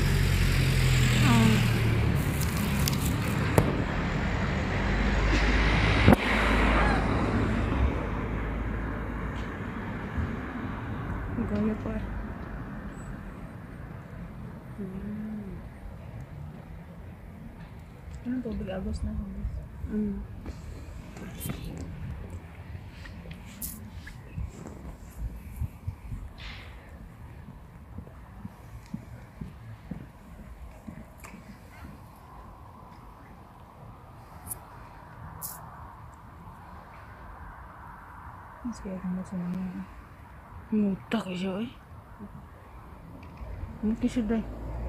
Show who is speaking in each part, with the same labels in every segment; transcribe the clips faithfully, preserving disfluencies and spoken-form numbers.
Speaker 1: Ah. Gaya pa. Hmm. Anong tubig agos na? Hmm. Sige, kung mo siya naman. Muta ka siya eh. Muti siya dahi.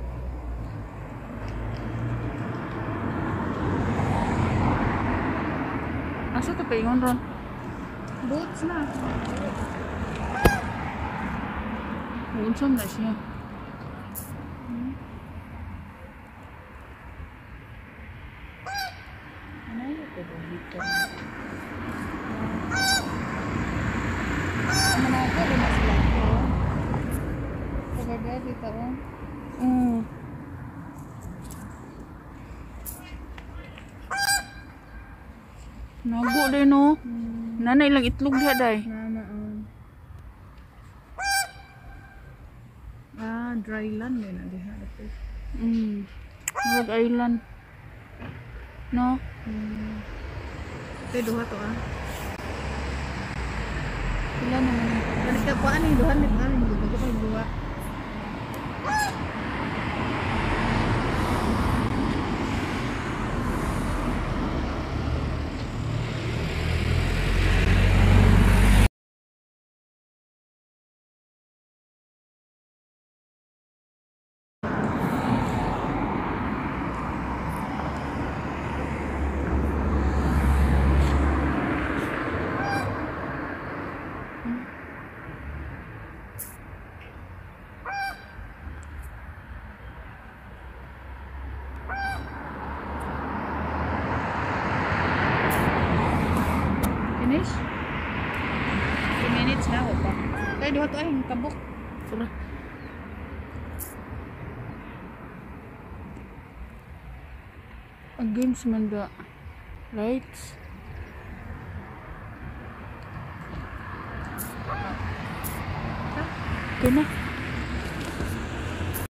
Speaker 1: Asa ito paingon ron? Boots na. Unsam na siya. Hmm. Ano yun ito dito? Manaka din na sila ito. Pagagad dito o. Hmm. Nago din o. Hmm. Nanay lang itlog diha day. Nana o. Ah, dry land din na diha. Hmm. Rhode Island. No? Hmm. Ito duha to ah. Pila naman. Balik ka po ano yung duha nito. Ano yung duha ko pa yung duha. Finish? two minutes na ako pa. Kaya duha to ay kabuk. Sura. Against man the lights. Okay na.